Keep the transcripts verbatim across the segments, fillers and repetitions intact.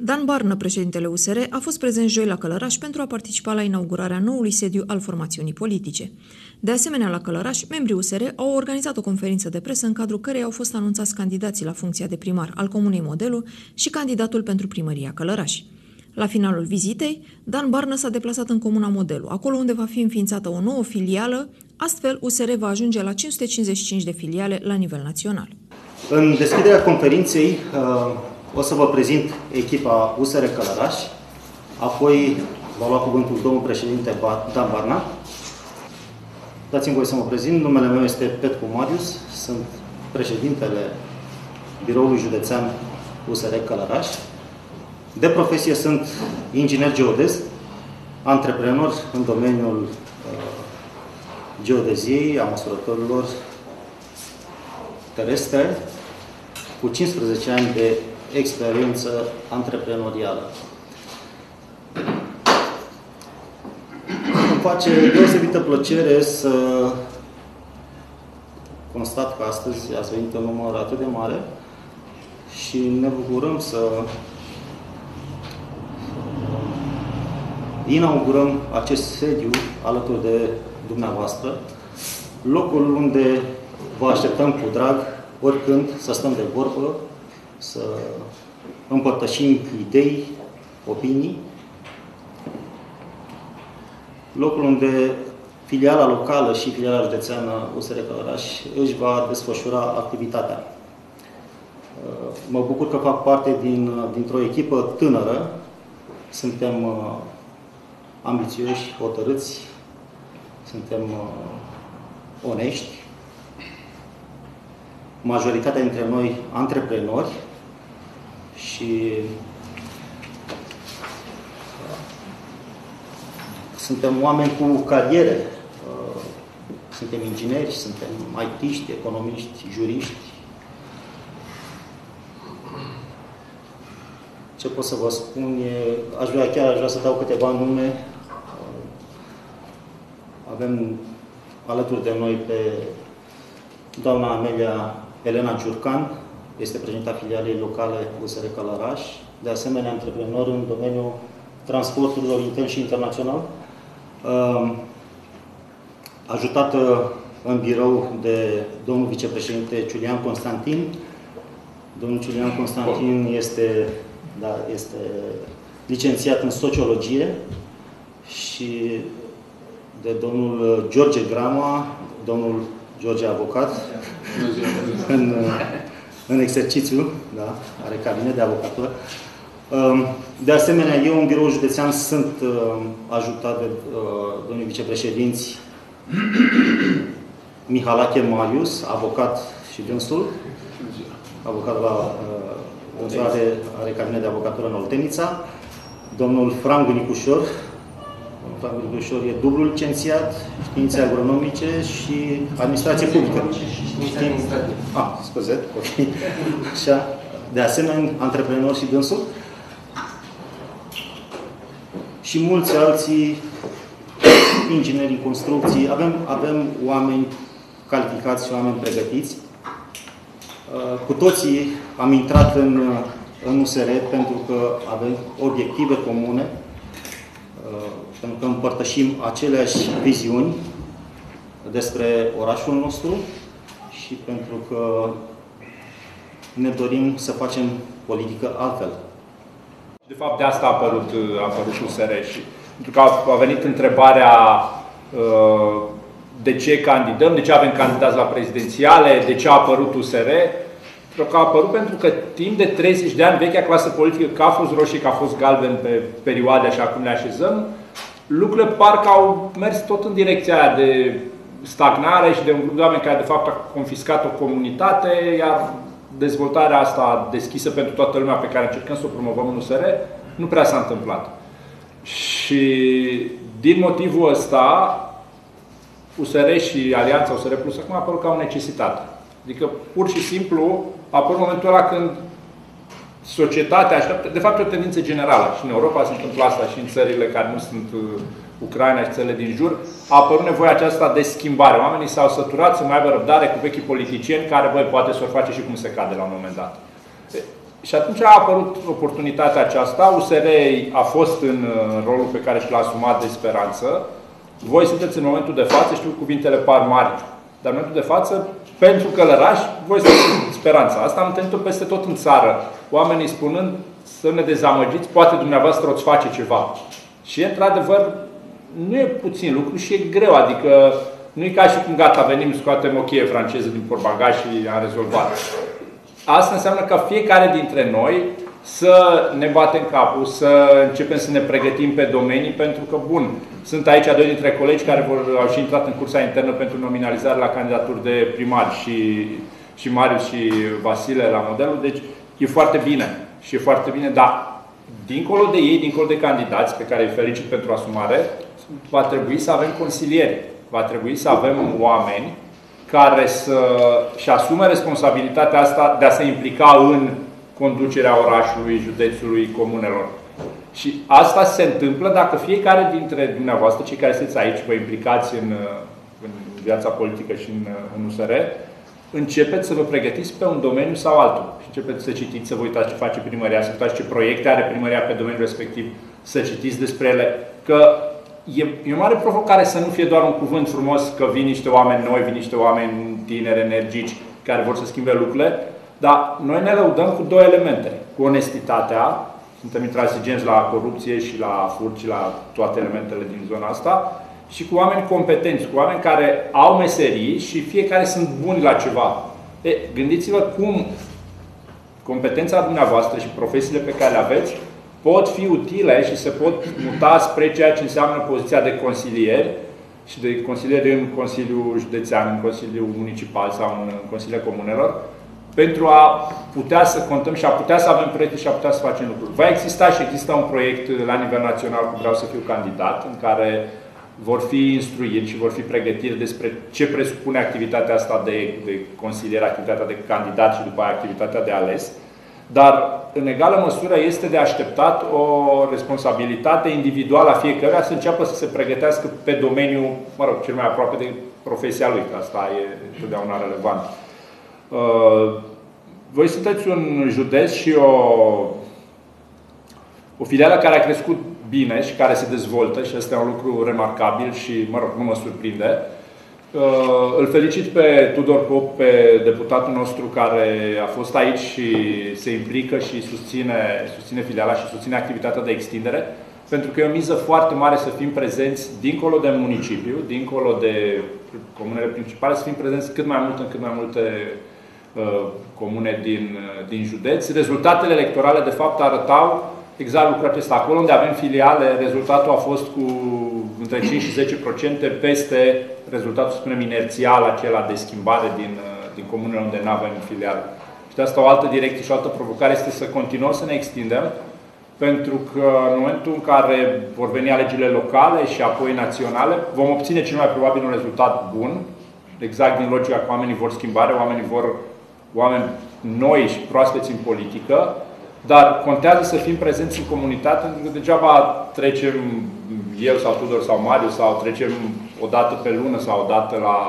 Dan Barnă, președintele U S R, a fost prezent joi la Călăraș pentru a participa la inaugurarea noului sediu al formațiunii politice. De asemenea, la Călăraș, membrii U S R au organizat o conferință de presă în cadrul căreia au fost anunțați candidații la funcția de primar al Comunei Modelu și candidatul pentru primăria Călăraș. La finalul vizitei, Dan Barnă s-a deplasat în Comuna Modelu, acolo unde va fi înființată o nouă filială, astfel U S R va ajunge la cinci sute cincizeci și cinci de filiale la nivel național. În deschiderea conferinței o să vă prezint echipa U S R Călăraș, apoi va lua cuvântul domnul președinte Dan Barna. Dați-mi voie să mă prezint. Numele meu este Petru Marius, sunt președintele Biroului Județean U S R Călăraș. De profesie sunt inginer geodez, antreprenor în domeniul uh, geodeziei, a măsurătorilor terestre, cu cincisprezece ani de experiență antreprenorială. Îmi face deosebită plăcere să constat că astăzi ați venit în număr atât de mare și ne bucurăm să inaugurăm acest sediu alături de dumneavoastră, locul unde vă așteptăm cu drag, oricând, să stăm de vorbă, să împărtășim idei, opinii, locul unde filiala locală și filiala județeană U S R Călăraș își va desfășura activitatea. Mă bucur că fac parte din, dintr-o echipă tânără, suntem uh, ambițioși, hotărâți, suntem uh, onești, majoritatea dintre noi antreprenori și suntem oameni cu cariere. Suntem ingineri, suntem I T-ști, economiști, juriști. Ce pot să vă spun e, aș vrea chiar aș vrea să dau câteva nume. Avem alături de noi pe doamna Amelia Elena Ciurcan, este președinta filialei locale U S R Călăraș, de asemenea antreprenor în domeniul transporturilor intern și internațional, ajutată în birou de domnul vicepreședinte Ciulian Constantin. Domnul Ciulian Constantin este, da, este licențiat în sociologie și de domnul George Grama, domnul George avocat, în, în exercițiu, da, are cabinet de avocatură. De asemenea, eu în birou județean sunt ajutat de domnul vicepreședinți Mihalache Marius, avocat și dânsul, avocat la dânsul are, are cabinet de avocatură în Oltenița, domnul Frangu Nicușor, Frangu Nicușor e dublu licențiat, științe agronomice și administrație publică. Ah, scuze, ok. Așa. De asemenea, antreprenor și dânsul. Și mulți alții, ingineri în construcții. Avem, avem oameni calificați și oameni pregătiți. Cu toții am intrat în, în U S R pentru că avem obiective comune, pentru că împărtășim aceleași viziuni despre orașul nostru și pentru că ne dorim să facem politică altfel. De fapt, de asta a apărut, a apărut U S R și pentru că a venit întrebarea de ce candidăm, de ce avem candidați la prezidențiale, de ce a apărut U S R. Pentru că a apărut pentru că timp de treizeci de ani vechea clasă politică, că a fost roșie, că a fost galben pe perioade, așa cum le așezăm, lucrurile parcă au mers tot în direcția aia de stagnare și de un grup de oameni care de fapt a confiscat o comunitate, iar dezvoltarea asta deschisă pentru toată lumea pe care încercăm să o promovăm în U S R nu prea s-a întâmplat. Și din motivul ăsta U S R și Alianța U S R Plus acum a apărut ca o necesitate. Adică pur și simplu a apărut momentul ăla când societatea așteaptă, de fapt e o tendință generală și în Europa se întâmplă asta și în țările care nu sunt Ucraina și țările din jur, a apărut nevoia aceasta de schimbare. Oamenii s-au săturat să mai aibă răbdare cu vechii politicieni care, băi, poate să o face și cum se cade la un moment dat. Și atunci a apărut oportunitatea aceasta. U S R a fost în rolul pe care și l-a asumat de speranță. Voi sunteți în momentul de față, știu cuvintele par mari, dar în momentul de față, pentru Călăraș, voi sunteți speranța. Asta am întâlnit-o peste tot în țară. Oamenii spunând să ne dezamăgiți, poate dumneavoastră o-ți face ceva. Și într-adevăr, nu e puțin lucru și e greu. Adică nu e ca și cum gata, venim, scoatem o cheie franceză din portbagaj și am rezolvat. Asta înseamnă ca fiecare dintre noi să ne batem capul, să începem să ne pregătim pe domenii, pentru că, bun, sunt aici doi dintre colegi care vor, au și intrat în cursa internă pentru nominalizare la candidaturi de primari, și, și Marius și Vasile la modelul, deci e foarte bine. Și e foarte bine, dar dincolo de ei, dincolo de candidați, pe care îi felicit pentru asumare, va trebui să avem consilieri, va trebui să avem oameni care să-și asume responsabilitatea asta de a se implica în conducerea orașului, județului, comunelor. Și asta se întâmplă dacă fiecare dintre dumneavoastră, cei care sunteți aici, vă implicați în, în viața politică și în, în U S R, începeți să vă pregătiți pe un domeniu sau altul. Și începeți să citiți, să vă uitați ce face primăria, să uitați ce proiecte are primăria pe domeniul respectiv, să citiți despre ele. Că e, e o mare provocare să nu fie doar un cuvânt frumos că vin niște oameni noi, vin niște oameni tineri, energici, care vor să schimbe lucrurile, dar noi ne lăudăm cu două elemente. Cu onestitatea, suntem intransigenți la corupție și la furt și la toate elementele din zona asta, și cu oameni competenți, cu oameni care au meserii și fiecare sunt buni la ceva. E, gândiți-vă cum competența dumneavoastră și profesiile pe care le aveți pot fi utile și se pot muta spre ceea ce înseamnă poziția de consilier și de consilier în Consiliul Județean, în Consiliul Municipal sau în Consiliul Comunelor, pentru a putea să contăm și a putea să avem proiecte și a putea să facem lucruri. Va exista și există un proiect la nivel național cu Vreau să fiu candidat, în care vor fi instruiri și vor fi pregătiri despre ce presupune activitatea asta de, de consilier, activitatea de candidat și după aia activitatea de ales. Dar, în egală măsură, este de așteptat o responsabilitate individuală a fiecăruia să înceapă să se pregătească pe domeniul, mă rog, cel mai aproape de profesia lui, că asta e întotdeauna relevant. Voi sunteți un județ și o, o filială care a crescut bine și care se dezvoltă și asta e un lucru remarcabil și, mă rog, nu mă surprinde. Îl felicit pe Tudor Pop, pe deputatul nostru care a fost aici și se implică și susține, susține filiala și susține activitatea de extindere, pentru că e o miză foarte mare să fim prezenți dincolo de municipiu, dincolo de comunele principale, să fim prezenți cât mai mult în cât mai multe uh, comune din, din județ. Rezultatele electorale, de fapt, arătau exact lucrul acesta. Acolo unde avem filiale, rezultatul a fost cu între cinci și zece la sută peste rezultatul, spunem, inerțial, acela de schimbare din, din comunele unde nu avem filiale. Și de asta o altă direcție și o altă provocare este să continuăm să ne extindem, pentru că în momentul în care vor veni alegerile locale și apoi naționale, vom obține cel mai probabil un rezultat bun, exact din logica că oamenii vor schimbare, oamenii vor oameni noi și proaspeți în politică, dar contează să fim prezenți în comunitate, pentru că degeaba trecem eu sau Tudor sau Marius sau trecem o dată pe lună sau o dată la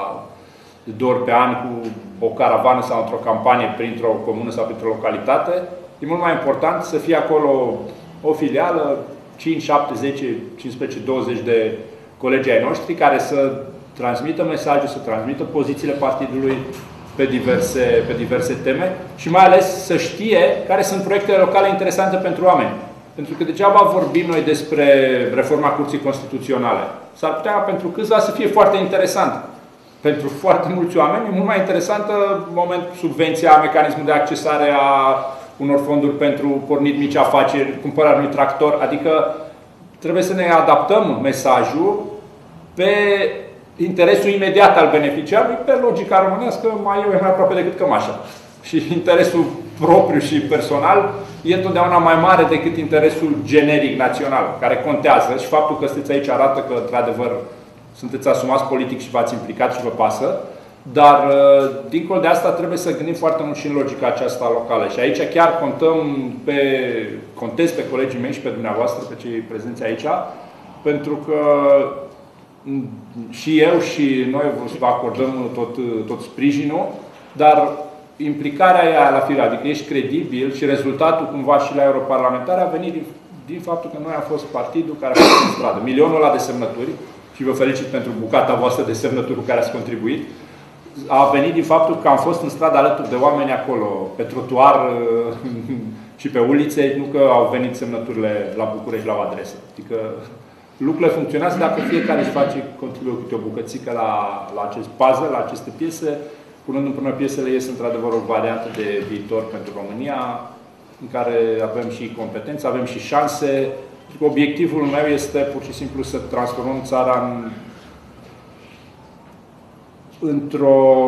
două ori pe an cu o caravană sau într-o campanie printr-o comună sau printr-o localitate. E mult mai important să fie acolo o filială, cinci, șapte, zece, cincisprezece, douăzeci de colegi ai noștri care să transmită mesajul, să transmită pozițiile partidului pe diverse, pe diverse teme și mai ales să știe care sunt proiectele locale interesante pentru oameni. Pentru că degeaba vorbim noi despre reforma Curții Constituționale. S-ar putea pentru câțiva să fie foarte interesant. Pentru foarte mulți oameni e mult mai interesantă în moment subvenția, mecanismul de accesare a unor fonduri pentru pornit mici afaceri, cumpărarea unui tractor. Adică trebuie să ne adaptăm mesajul pe interesul imediat al beneficiarului, pe logica românească, mai eu e mai aproape decât cămașa. Și interesul propriu și personal e întotdeauna mai mare decât interesul generic național, care contează și faptul că sunteți aici arată că, într-adevăr, sunteți asumați politic și v-ați implicat și vă pasă, dar, dincolo de asta, trebuie să gândim foarte mult și în logica aceasta locală. Și aici chiar contăm pe, contez pe colegii mei și pe dumneavoastră, pe cei prezenți aici, pentru că și eu și noi vă acordăm tot, tot sprijinul, dar implicarea aia la firea, adică ești credibil și rezultatul cumva și la europarlamentare a venit din, din faptul că noi am fost partidul care a fost în stradă. Milionul ăla de semnături, și vă felicit pentru bucata voastră de semnături cu care ați contribuit, a venit din faptul că am fost în stradă alături de oameni acolo, pe trotuar și pe ulițe, nu că au venit semnăturile la București la o adresă. Adică lucrurile funcționează dacă fiecare își face, contribuie câte o bucățică la, la acest puzzle, la aceste piese. Punând împreună piesele, este într-adevăr o variantă de viitor pentru România, în care avem și competențe, avem și șanse. Obiectivul meu este pur și simplu să transformăm țara în, într-o,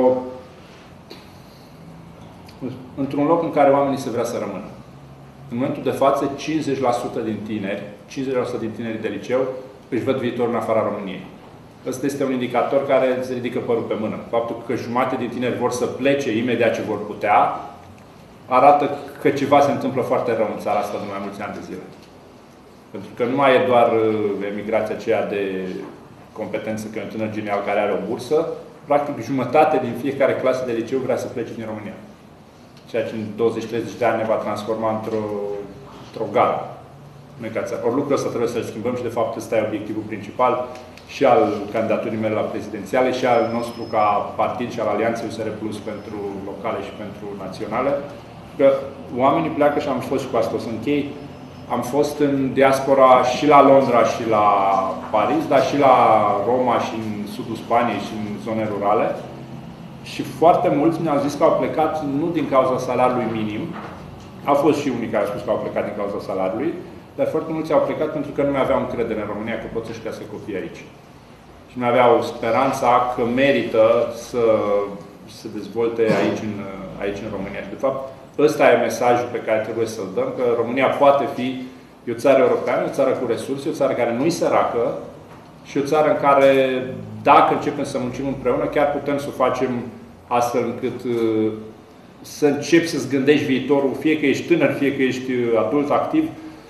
într-un loc în care oamenii se vrea să rămână. În momentul de față, cincizeci la sută din tineri, cincizeci la sută din tinerii de liceu își văd viitorul în afara României. Ăsta este un indicator care se ridică părul pe mână. Faptul că jumate din tineri vor să plece imediat ce vor putea, arată că ceva se întâmplă foarte rău în țara asta de mai mulți ani de zile. Pentru că nu mai e doar emigrația aceea de competență, că e un tânăr genial care are o bursă. Practic, jumătate din fiecare clasă de liceu vrea să plece din România. Ceea ce în douăzeci treizeci de ani ne va transforma într-o într-o gară. Ori lucrul ăsta trebuie să-l schimbăm și, de fapt, ăsta e obiectivul principal și al candidaturii mele la prezidențiale și al nostru ca partid și al Alianței U S R Plus pentru locale și pentru naționale. Că oamenii pleacă și am fost și cu asta o să închei. Am fost în diaspora și la Londra și la Paris, dar și la Roma și în sudul Spaniei și în zone rurale. Și foarte mulți mi-au zis că au plecat nu din cauza salariului minim. Au fost și unii care au spus că au plecat din cauza salariului, dar foarte mulți au plecat pentru că nu mai aveau încredere în România că pot să-și crească copiii aici. Și nu aveau speranța că merită să se dezvolte aici în, aici în România. Și de fapt, ăsta e mesajul pe care trebuie să-l dăm, că România poate fi e o țară europeană, o țară cu resurse, o țară care nu-i săracă și o țară în care, dacă începem să muncim împreună, chiar putem să o facem astfel încât să începi să-ți gândești viitorul, fie că ești tânăr, fie că ești adult, activ,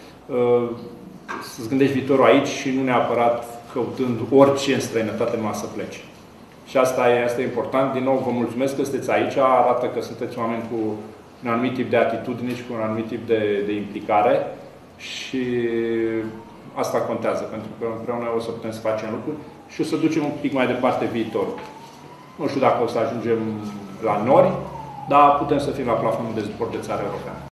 să-ți gândești viitorul aici și nu neapărat căutând orice în străinătate numai să pleci. Și asta e, asta e important. Din nou, vă mulțumesc că sunteți aici. Arată că sunteți oameni cu un anumit tip de atitudine și cu un anumit tip de, de implicare. Și asta contează, pentru că împreună o să putem să facem lucruri și o să ducem un pic mai departe viitorul. Nu știu dacă o să ajungem la nori, dar putem să fim la plafonul de zbor de țară europeană.